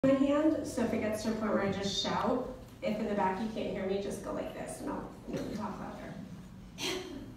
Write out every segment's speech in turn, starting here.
my hand, so if it gets to a point where I just shout, if in the back you can't hear me, just go like this and I'll talk louder.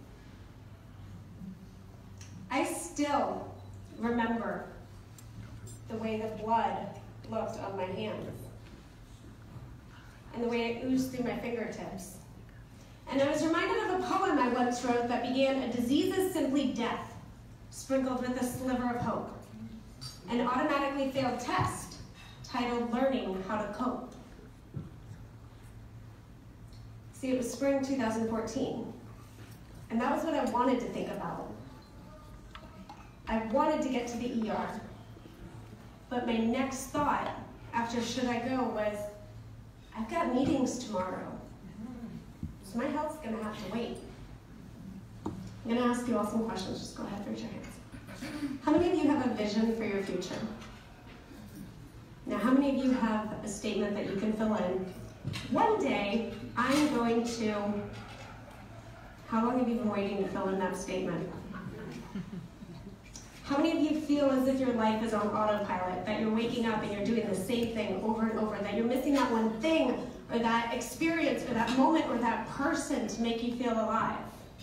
I still remember the way the blood looked on my hands and the way it oozed through my fingertips. And I was reminded of a poem I once wrote that began, "A disease is simply death, sprinkled with a sliver of hope." An automatically failed test titled "Learning How to Cope." See, it was spring 2014, and that was what I wanted to think about. I wanted to get to the ER, but my next thought after should I go was, I've got meetings tomorrow, so my health's gonna have to wait. I'm gonna ask you all some questions, just go ahead, raise your hands. How many of you have a vision for your future? Now, how many of you have a statement that you can fill in? One day, I'm going to, how long have you been waiting to fill in that statement? How many of you feel as if your life is on autopilot, that you're waking up and you're doing the same thing over and over, that you're missing that one thing or that experience or that moment or that person to make you feel alive?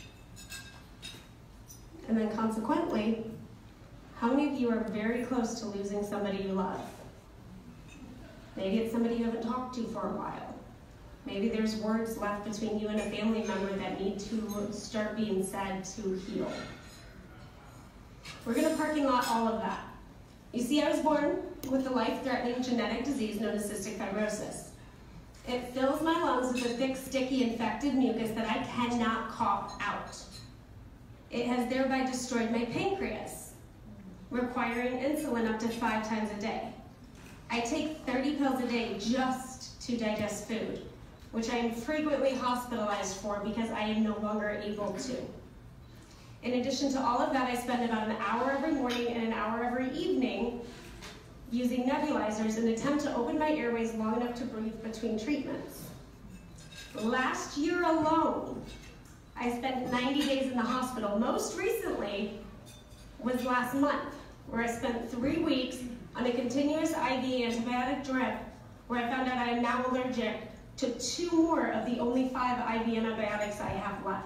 And then consequently, how many of you are very close to losing somebody you love? Maybe it's somebody you haven't talked to for a while. Maybe there's words left between you and a family member that need to start being said to heal. We're going to parking lot all of that. You see, I was born with a life-threatening genetic disease known as cystic fibrosis. It fills my lungs with a thick, sticky, infected mucus that I cannot cough out. It has thereby destroyed my pancreas, requiring insulin up to 5 times a day. I take 30 pills a day just to digest food, which I am frequently hospitalized for because I am no longer able to. In addition to all of that, I spend about an hour every morning and an hour every evening using nebulizers in an attempt to open my airways long enough to breathe between treatments. Last year alone, I spent 90 days in the hospital. Most recently was last month, where I spent 3 weeks on a continuous IV antibiotic drip, where I found out I am now allergic to 2 more of the only 5 IV antibiotics I have left.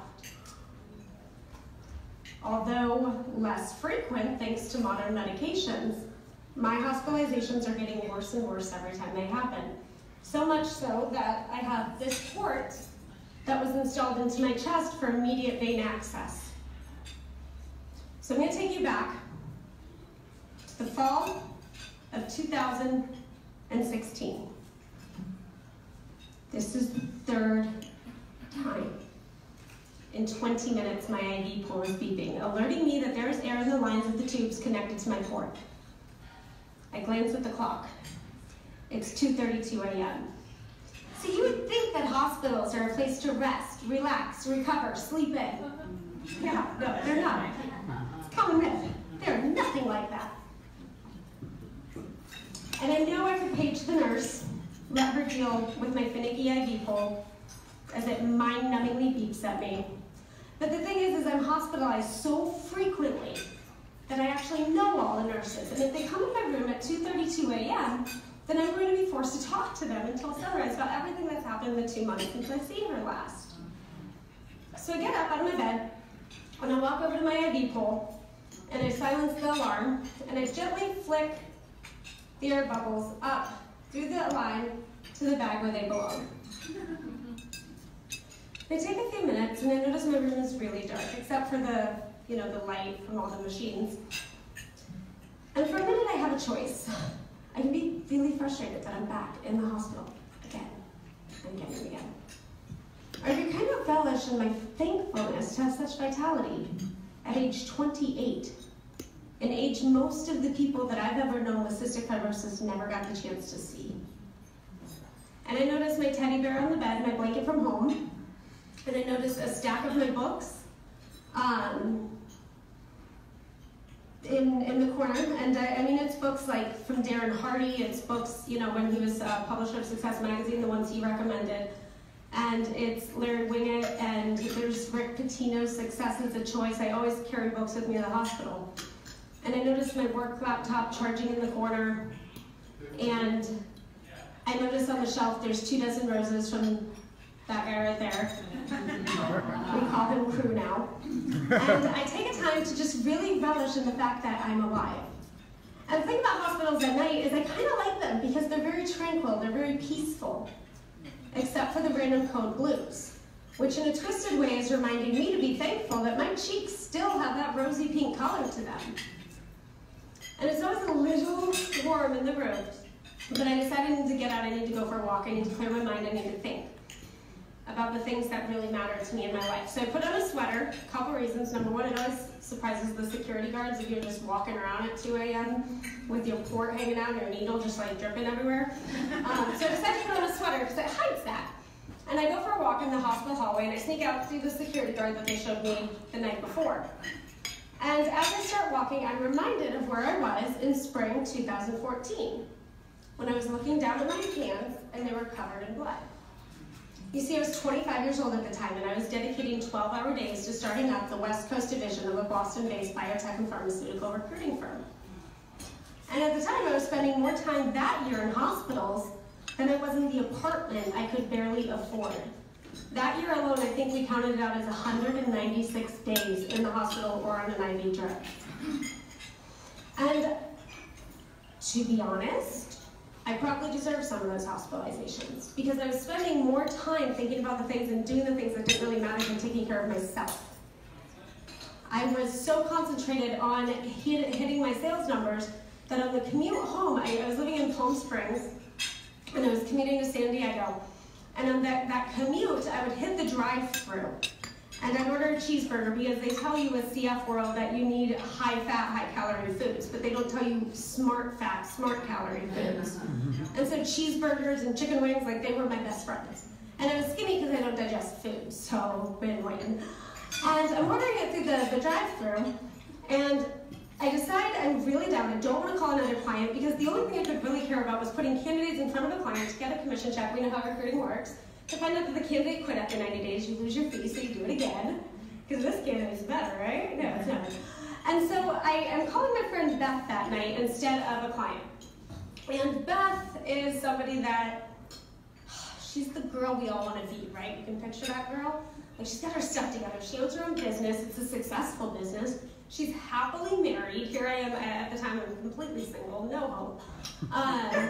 Although less frequent thanks to modern medications, my hospitalizations are getting worse and worse every time they happen. So much so that I have this port that was installed into my chest for immediate vein access. So I'm going to take you back to the fall of 2016. This is the 3rd time. In 20 minutes, my IV pole is beeping, alerting me that there is air in the lines of the tubes connected to my port. I glance at the clock. It's 2:32 a.m. So you would think that hospitals are a place to rest, relax, recover, sleep in. Yeah, no, they're not. It's a common myth. They're nothing like that. And I know I could page the nurse, let her deal with my finicky IV pole as it mind-numbingly beeps at me. But the thing is I'm hospitalized so frequently that I actually know all the nurses. And if they come in my room at 2:32 a.m., then I'm going to be forced to talk to them until sunrise about everything that's happened in the 2 months since I've seen her last. So I get up out of my bed, and I walk over to my IV pole, and I silence the alarm, and I gently flick the air bubbles up through the line to the bag where they belong. They take a few minutes, and I notice my room is really dark, except for the light from all the machines. And for a minute, I have a choice. I can be really frustrated that I'm back in the hospital again and again and again. Or I can kind of relish in my thankfulness to have such vitality at age 28, an age most of the people that I've ever known with cystic fibrosis never got the chance to see. And I notice my teddy bear on the bed, my blanket from home, and I notice a stack of my books in the corner. And I mean, it's books like from Darren Hardy, it's books, when he was publisher of Success Magazine, the ones he recommended. And it's Larry Winget, and there's Rick Pitino's Success is a Choice. I always carry books with me in the hospital. And I noticed my work laptop charging in the corner. And I noticed on the shelf there's 24 roses from that guy right there. We call him Crew now. And I take a time to just really relish in the fact that I'm alive. And the thing about hospitals at night is I kind of like them because they're very tranquil, they're very peaceful, except for the random code blues, which in a twisted way is reminding me to be thankful that my cheeks still have that rosy pink color to them. And it's always a little warm in the room, but I decided I need to get out, I need to go for a walk, I need to clear my mind, I need to think about the things that really matter to me in my life. So I put on a sweater, a couple reasons. Number one, it always surprises the security guards if you're just walking around at 2 a.m. with your port hanging out and your needle just like dripping everywhere. So I decided to put on a sweater because it hides that. And I go for a walk in the hospital hallway and I sneak out through the security guard that they showed me the night before. And as I start walking, I'm reminded of where I was in spring 2014, when I was looking down at my hands and they were covered in blood. You see, I was 25 years old at the time, and I was dedicating 12-hour days to starting up the West Coast division of a Boston-based biotech and pharmaceutical recruiting firm. And at the time, I was spending more time that year in hospitals than I was in the apartment I could barely afford. That year alone, I think we counted it out as 196 days in the hospital or on an IV drip. And to be honest, I probably deserved some of those hospitalizations because I was spending more time thinking about the things and doing the things that didn't really matter than taking care of myself. I was so concentrated on hitting my sales numbers that on the commute home, I was living in Palm Springs and I was commuting to San Diego. And on that commute, I would hit the drive-thru and I'd order a cheeseburger because they tell you with CF World that you need high-fat, high-calorie foods, but they don't tell you smart-fat, smart-calorie foods. And so cheeseburgers and chicken wings, like they were my best friends. And I was skinny because I don't digest food, so win-win. And I'm ordering it through the drive-thru, and I decide I'm really down. I don't want to call another client because the only thing I could really care about was putting candidates in front of a client to get a commission check. We know how recruiting works. To find out that the candidate quit after 90 days, you lose your fee, so you do it again. Because this candidate's better, right? No, it's not. And so I am calling my friend Beth that night instead of a client. And Beth is somebody that, she's the girl we all want to be, right? You can picture that girl? Like, she's got her stuff together. She owns her own business. It's a successful business. She's happily married. Here I am, at the time, I'm completely single, no hope.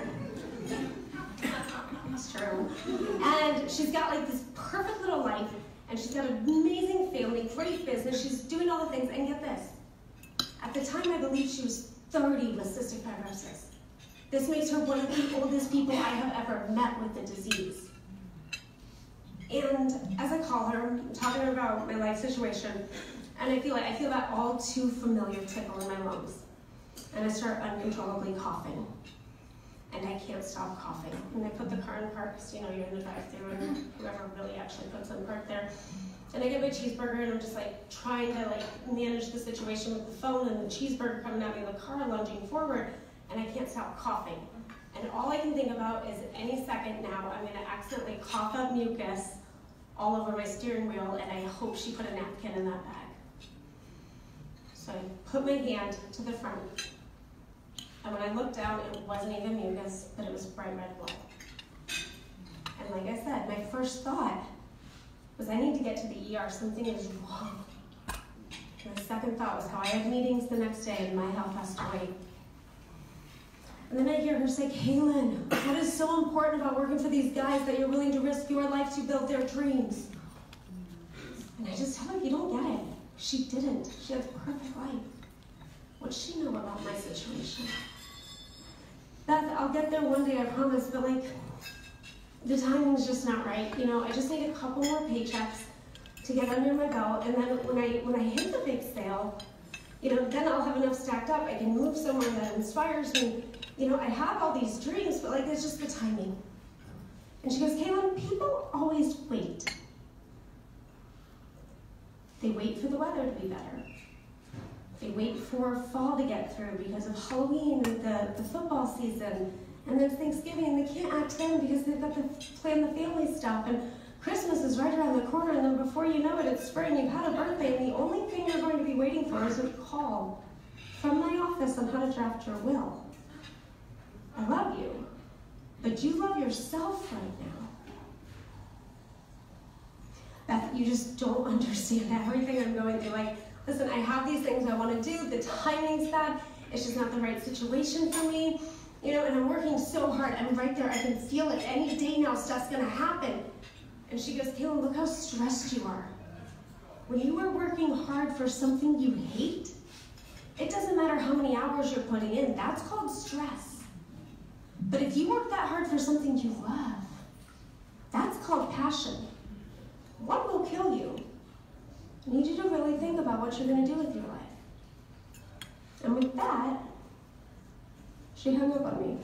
It's true. And she's got like this perfect little life, and she's got an amazing family, great business. She's doing all the things, and get this. At the time, I believe she was 30 with cystic fibrosis. This makes her one of the oldest people I have ever met with the disease. And as I call her, I'm talking to her about my life situation, and I feel that all too familiar tickle in my lungs. And I start uncontrollably coughing. And I can't stop coughing. And I put the car in park, because you're in the drive-thru, and whoever really actually puts in park there. And I get my cheeseburger, and I'm just like trying to manage the situation with the phone, and the cheeseburger coming at me, and the car lunging forward, and I can't stop coughing. And all I can think about is any second now, I'm gonna accidentally cough up mucus all over my steering wheel, and I hope she put a napkin in that bag. So I put my hand to the front. And when I looked down, it wasn't even mucus, but it was bright red blood. And like I said, my first thought was I need to get to the ER, something is wrong. My second thought was how I had meetings the next day and my health has to wait. And then I hear her say, Kaylin, what is so important about working for these guys that you're willing to risk your life to build their dreams? And I just tell her, you don't get it. She didn't. She had a perfect life. What'd she know about my situation? Beth, I'll get there one day, I promise, but the timing's just not right. I just need a couple more paychecks to get under my belt, and then when I hit the big sale, then I'll have enough stacked up. I can move somewhere that inspires me. I have all these dreams, but it's just the timing. And she goes, Kaylin, people always wait. They wait for the weather to be better. They wait for fall to get through because of Halloween and the football season. And then Thanksgiving, and they can't act then because they've got to plan the family stuff. And Christmas is right around the corner, and then before you know it, it's spring. You've had a birthday, and the only thing you're going to be waiting for is a call from my office on how to draft your will. I love you, but you love yourself right now. Beth, you just don't understand everything I'm going through. Like, listen, I have these things I want to do, the timing's bad, it's just not the right situation for me, you know, and I'm working so hard, I'm right there, I can feel it, any day now stuff's gonna happen. And she goes, Kaylin, look how stressed you are. When you are working hard for something you hate, it doesn't matter how many hours you're putting in, that's called stress. But if you work that hard for something you love, that's called passion. What will kill you? I need you to really think about what you're going to do with your life. And with that, she hung up on me.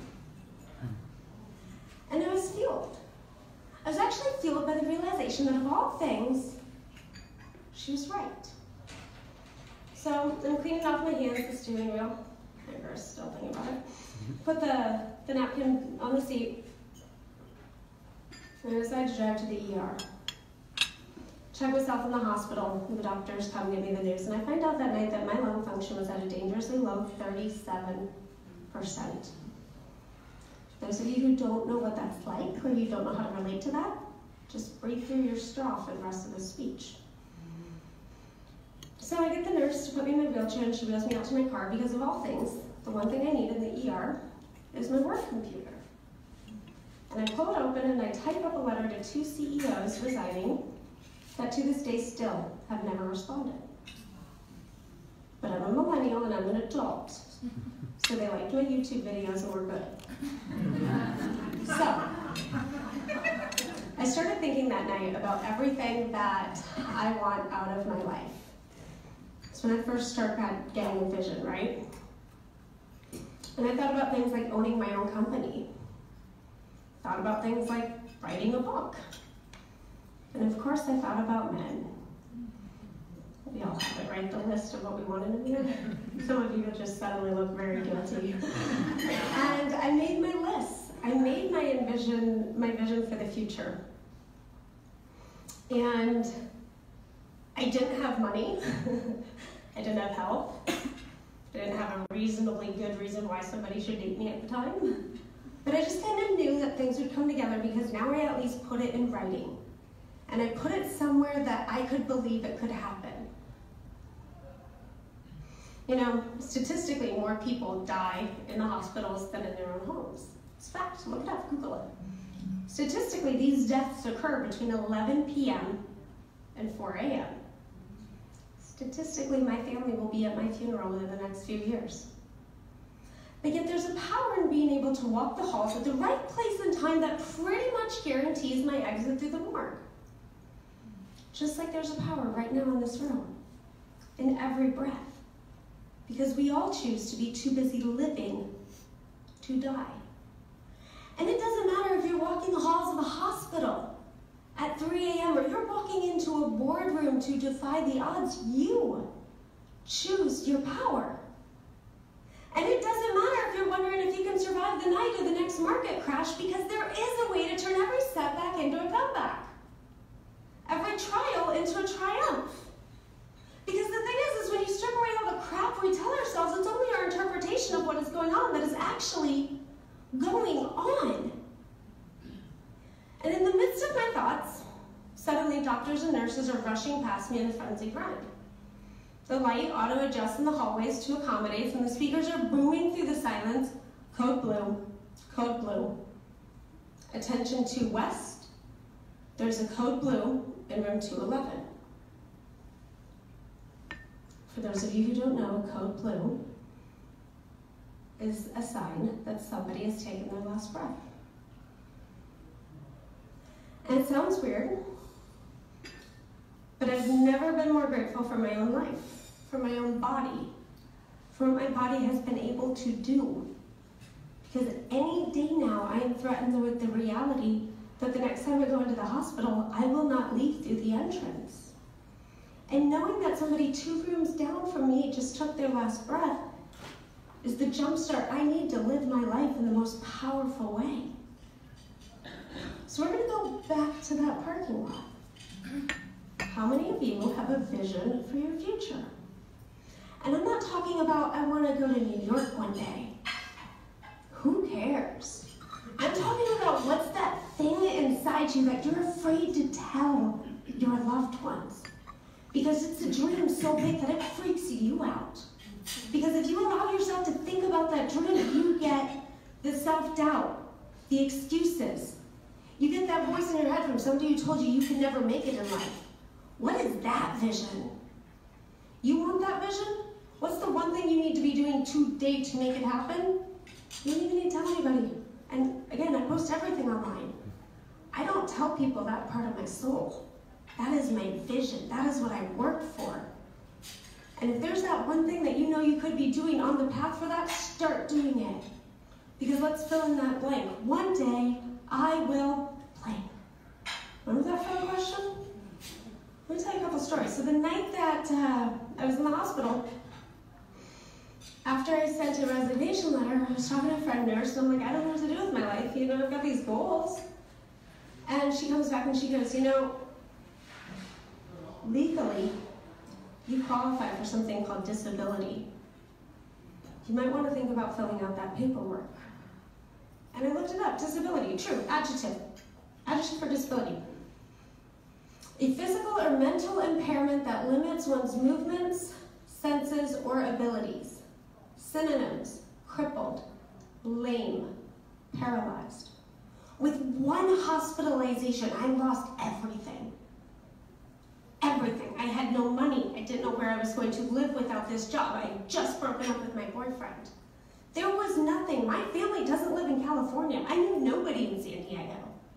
And I was fueled. I was actually fueled by the realization that of all things, she was right. So I'm cleaning off my hands, the steering wheel. My girl's still thinking about it. Put the napkin on the seat. And I decided to drive to the ER. Check myself in the hospital, and the doctors come give me the news, and I find out that night that my lung function was at a dangerously low 37%. Those of you who don't know what that's like, or you don't know how to relate to that, just breathe through your straw for the rest of the speech. So I get the nurse to put me in my wheelchair, and she wheels me out to my car, because of all things, the one thing I need in the ER is my work computer. And I pull it open, and I type up a letter to 2 CEOs resigning, that to this day still have never responded. But I'm a millennial and I'm an adult, so they liked my YouTube videos and we're good. So, I started thinking that night about everything that I want out of my life. It's when I first started getting a vision, right? And I thought about things like owning my own company. Thought about things like writing a book. And of course, I thought about men. We all have it, right? The list of what we wanted in the end. Some of you just suddenly look very guilty. And I made my list. I made my vision for the future. And I didn't have money. I didn't have health. I didn't have a reasonably good reason why somebody should date me at the time. But I just kind of knew that things would come together because now I at least put it in writing. And I put it somewhere that I could believe it could happen. You know, statistically, more people die in the hospitals than in their own homes. It's a fact, look it up, Google it. Statistically, these deaths occur between 11 p.m. and 4 a.m. Statistically, my family will be at my funeral in the next few years. But yet there's a power in being able to walk the halls at the right place and time that pretty much guarantees my exit through the morgue. Just like there's a power right now in this room, in every breath. Because we all choose to be too busy living to die. And it doesn't matter if you're walking the halls of a hospital at 3 a.m. or you're walking into a boardroom to defy the odds, you choose your power. And it doesn't matter if you're wondering if you can survive the night or the next market crash, because there is a way to turn every setback into a comeback. Every trial into a triumph. Because the thing is when you strip away all the crap we tell ourselves, it's only our interpretation of what is going on that is actually going on. And in the midst of my thoughts, suddenly doctors and nurses are rushing past me in a frenzied run. The light auto-adjusts in the hallways to accommodate, and the speakers are booming through the silence. Code blue, code blue. Attention to West. There's a code blue in room 211. For those of you who don't know, code blue is a sign that somebody has taken their last breath. And it sounds weird, but I've never been more grateful for my own life, for my own body, for what my body has been able to do. Because any day now, I am threatened with the reality that the next time I go into the hospital, I will not leave through the entrance. And knowing that somebody 2 rooms down from me just took their last breath is the jumpstart I need to live my life in the most powerful way. So we're going to go back to that parking lot. How many of you have a vision for your future? And I'm not talking about, I want to go to New York one day. who cares? I'm talking about what's that thing inside you that you're afraid to tell your loved ones. Because it's a dream so big that it freaks you out. Because if you allow yourself to think about that dream, you get the self-doubt, the excuses. You get that voice in your head from somebody who told you you could never make it in life. What is that vision? You want that vision? What's the one thing you need to be doing today to make it happen? You don't even need to tell anybody. And again, I post everything online. I don't tell people that part of my soul. That is my vision. That is what I work for. And if there's that one thing that you know you could be doing on the path for that, start doing it. Because let's fill in that blank. One day, I will blank. Remember that fun question? Let me tell you a couple stories. So the night that I was in the hospital, after I sent a resignation letter, I was talking to a friend nurse, and I'm like, I don't know what to do with my life. You know, I've got these goals. And she comes back and she goes, you know, legally, you qualify for something called disability. You might want to think about filling out that paperwork. And I looked it up. Disability, true, adjective. Adjective for disability. A physical or mental impairment that limits one's movements, senses, or abilities. Synonyms: crippled, lame, paralyzed. With one hospitalization, I lost everything. Everything. I had no money. I didn't know where I was going to live without this job. I had just broken up with my boyfriend. There was nothing. My family doesn't live in California. I knew nobody in San Diego.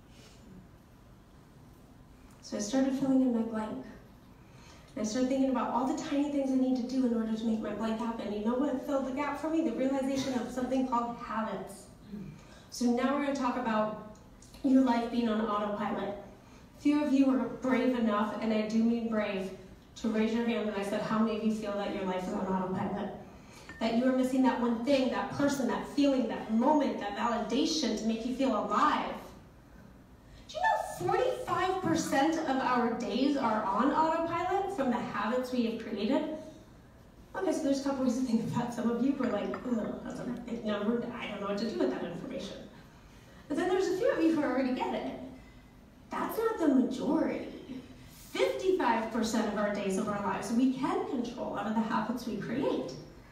So I started filling in my blank. And I started thinking about all the tiny things I need to do in order to make my blank happen. You know what filled the gap for me? The realization of something called habits. So now we're going to talk about your life being on autopilot. Few of you are brave enough, and I do mean brave, to raise your hand when I said how many of you feel that your life is on autopilot. That you are missing that one thing, that person, that feeling, that moment, that validation to make you feel alive. Do you know 45% of our days are on autopilot from the habits we have created? Okay, so there's a couple ways to think about it. Some of you were like, ugh, that's a big number. I don't know what to do with that information. But then there's a few of you who already get it. That's not the majority. 55% of our days of our lives we can control out of the habits we create.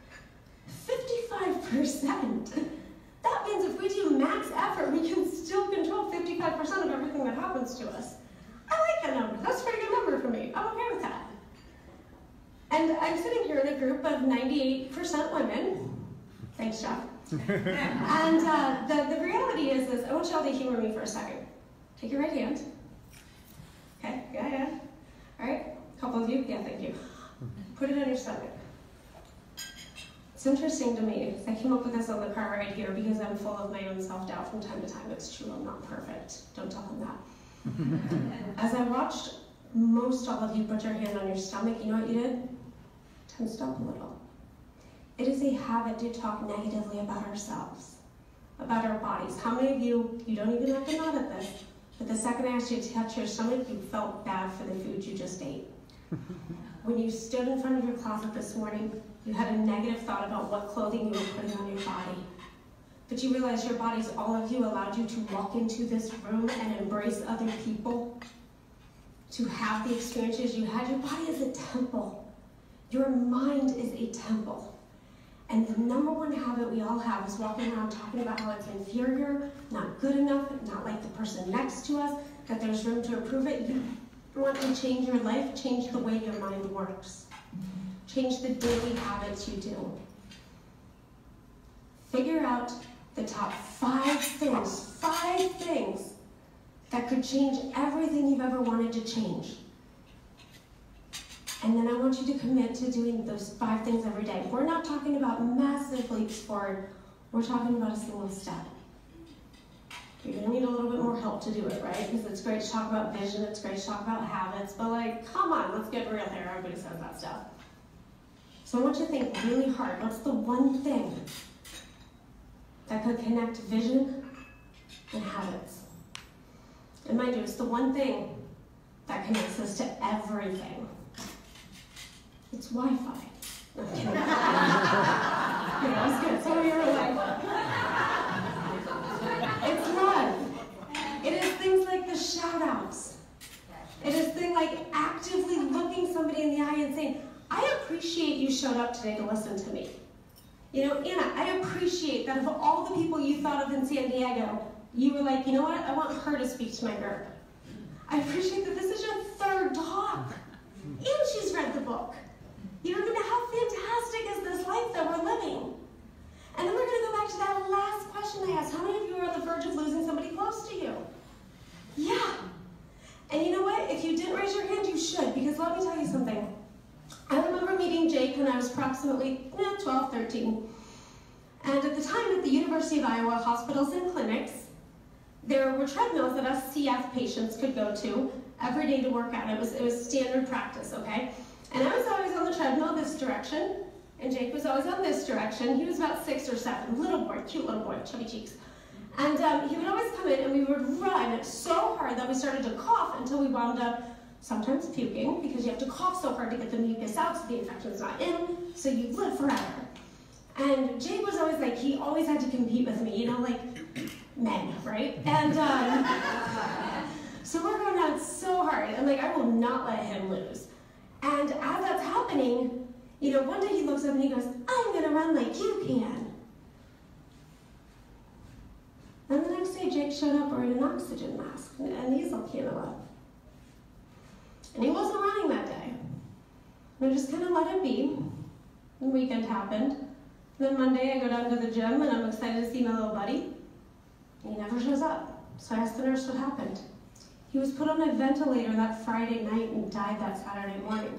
55%. That means if we do max effort, we can still control 55% of everything that happens to us. I like that number. That's a pretty good number for me. I'm okay with that. And I'm sitting here in a group of 98% women. Thanks, Jeff. And the reality is this. I want y'all to humor me for a second. Take your right hand. Okay, yeah. All right, a couple of you, yeah, thank you. Put it on your stomach. It's interesting to me. I came up with this on the car ride here because I'm full of my own self-doubt from time to time. It's true, I'm not perfect. Don't tell them that. As I watched most all of you put your hand on your stomach, you know what you did? Tensed up a little. It is a habit to talk negatively about ourselves, about our bodies. How many of you don't even have to nod at this, but the second I asked you to touch your stomach, you felt bad for the food you just ate? When you stood in front of your closet this morning, you had a negative thought about what clothing you were putting on your body. But you realized your bodies, all of you, allowed you to walk into this room and embrace other people, to have the experiences you had. Your body is a temple. Your mind is a temple. And the number one habit we all have is walking around talking about how it's inferior, not good enough, not like the person next to us, that there's room to improve it. You want to change your life, change the way your mind works. Change the daily habits you do. Figure out the top 5 things that could change everything you've ever wanted to change. And then I want you to commit to doing those 5 things every day. We're not talking about massive leaps forward. We're talking about a single step. You're going to need a little bit more help to do it, right? Because it's great to talk about vision, it's great to talk about habits, but like, come on, let's get real here. Everybody says that stuff. So I want you to think really hard. What's the one thing that could connect vision and habits? And mind you, it's the one thing that connects us to everything. It's Wi-Fi. No, I'm kidding. Okay, that was good. Some of you were like, showed up today to listen to me. You know, Anna, I appreciate that of all the people you thought of in San Diego, you were like, you know what, I want her to speak to my group. I appreciate that this is your third talk, and she's read the book. You're going to how fantastic is this life that we're living? And then we're going to go back to that last question I asked. How many of you are on the verge of losing somebody close to you? Yeah. And you know what? If you didn't raise your hand, you should, because let me tell you something. I remember meeting Jake when I was approximately 12, 13. And at the time at the University of Iowa hospitals and clinics, there were treadmills that us CF patients could go to every day to work out. It was standard practice, okay? And I was always on the treadmill this direction, and Jake was always on this direction. He was about 6 or 7, little boy, cute little boy, chubby cheeks. And he would always come in, and we would run so hard that we started to cough until we wound up sometimes puking, because you have to cough so hard to get the mucus out so the infection's not in, so you live forever. And Jake was always like, he always had to compete with me, you know, like men, right? And so we're going out so hard, and like, I will not let him lose. And as that's happening, you know, one day he looks up and he goes, I'm gonna run like you can. And the next day, Jake showed up wearing an oxygen mask and a nasal cannula. And he wasn't running that day. And I just kind of let it be. The weekend happened. And then Monday, I go down to the gym, and I'm excited to see my little buddy. And he never shows up. So I asked the nurse what happened. He was put on a ventilator that Friday night and died that Saturday morning.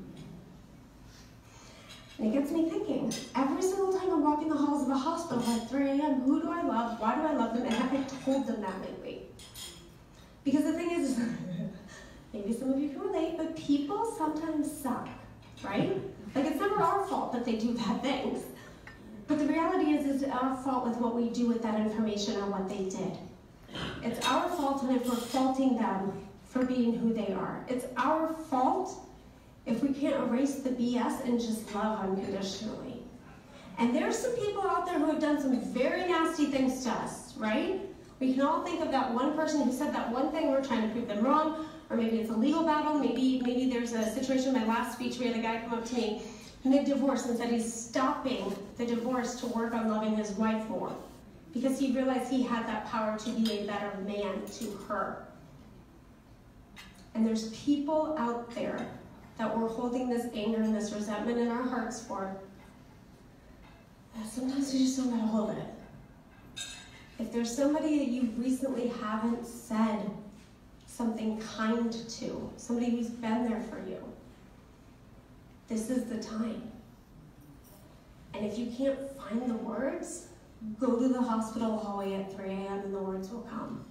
And it gets me thinking, every single time I'm walking the halls of a hospital at 3 a.m., who do I love? Why do I love them? And have I told them that lately? Because the thing is, maybe some of you can relate, but people sometimes suck, right? Like, it's never our fault that they do bad things. But the reality is, it's our fault with what we do with that information or what they did. It's our fault if we're faulting them for being who they are. It's our fault if we can't erase the BS and just love unconditionally. And there's some people out there who have done some very nasty things to us, right? We can all think of that one person who said that one thing, we're trying to prove them wrong, or maybe it's a legal battle, maybe there's a situation in my last speech, we had a guy come up to me mid-divorce and said he's stopping the divorce to work on loving his wife more, because he realized he had that power to be a better man to her. And there's people out there that we're holding this anger and this resentment in our hearts for, sometimes we just don't know how to hold it. If there's somebody that you recently haven't said something kind to, somebody who's been there for you, this is the time. And if you can't find the words, go to the hospital hallway at 3 a.m. and the words will come.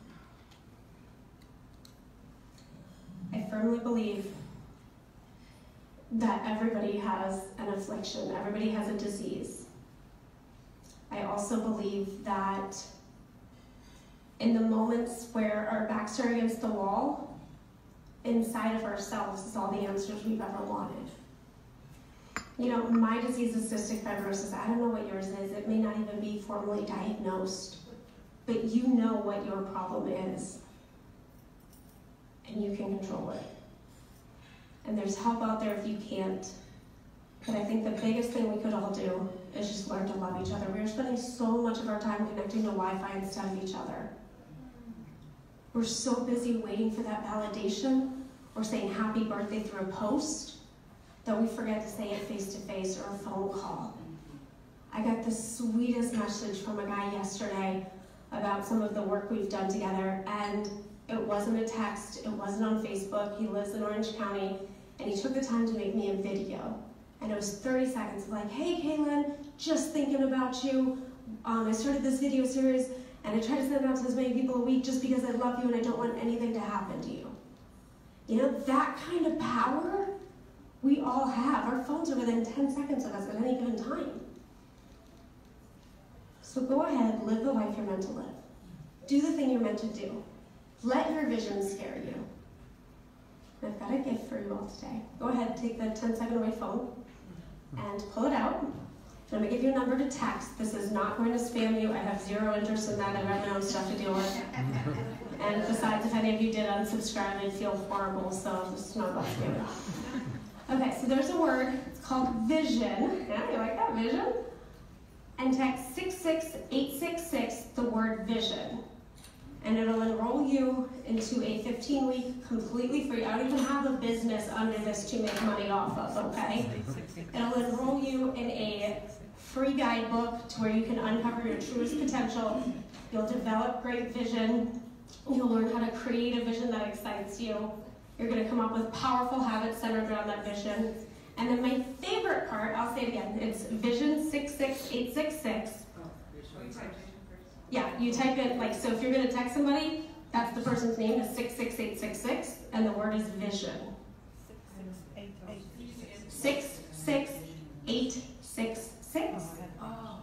I firmly believe that everybody has an affliction, everybody has a disease. I also believe that in the moments where our backs are against the wall, inside of ourselves is all the answers we've ever wanted. You know, my disease is cystic fibrosis. I don't know what yours is. It may not even be formally diagnosed, but you know what your problem is, and you can control it. And there's help out there if you can't. But I think the biggest thing we could all do is just learn to love each other. We're spending so much of our time connecting to Wi-Fi instead of each other. We're so busy waiting for that validation or saying happy birthday through a post that we forget to say it face-to-face or a phone call. I got the sweetest message from a guy yesterday about some of the work we've done together, and it wasn't a text, it wasn't on Facebook. He lives in Orange County, and he took the time to make me a video. And it was 30 seconds of like, hey Kaylin, just thinking about you. I started this video series, and I try to send it out to as many people a week just because I love you and I don't want anything to happen to you. You know, that kind of power we all have. Our phones are within 10 seconds of us at any given time. So go ahead, live the life you're meant to live. Do the thing you're meant to do. Let your vision scare you. And I've got a gift for you all today. Go ahead, take the 10-second away phone and pull it out. And I'm going to give you a number to text. This is not going to spam you. I have zero interest in that. I have my own stuff to deal with. And besides, if any of you did unsubscribe, I'd feel horrible, so this is not about spamming. Okay, so there's a word. It's called Vision. Yeah, you like that, Vision? And text 66866, the word Vision. And it'll enroll you into a 15-week completely free. I don't even have a business under this to make money off of, okay? It'll enroll you in a free guidebook to where you can uncover your truest potential. You'll develop great vision. You'll learn how to create a vision that excites you. You're going to come up with powerful habits centered around that vision. And then my favorite part, I'll say it again, it's Vision 66866. Yeah, you type it, like, so if you're going to text somebody, that's the person's name is 66866, and the word is vision. 66866. Oh.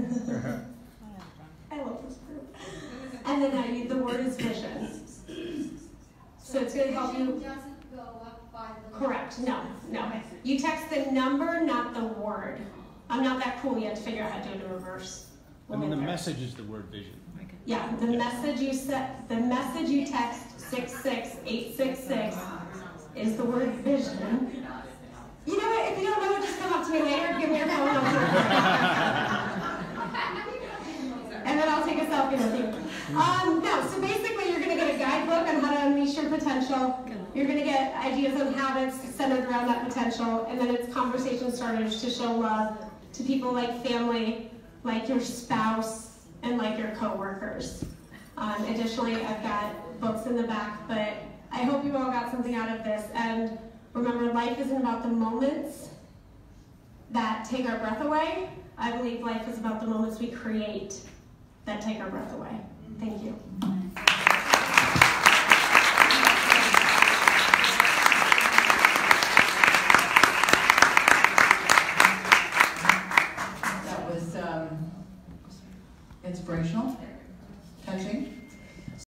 I love this group. And then the word is vision. So it's going to help you. Doesn't go up by the. Correct. No. You text the number, not the word. I'm not that cool yet to figure out how to do it in reverse. I mean, the message is the word vision. Yeah, the message you text 66866 is the word vision. You know what? If you don't know it, just come up to me later. Give me your phone number, and then I'll take a selfie with you. No, so basically, you're going to get a guidebook on how to unleash your potential. You're going to get ideas on habits centered around that potential, and then it's conversation starters to show love to people like family, like your spouse, and like your coworkers. Additionally, I've got books in the back, but I hope you all got something out of this. And remember, life isn't about the moments that take our breath away. I believe life is about the moments we create that take our breath away. Thank you. That was inspirational, touching.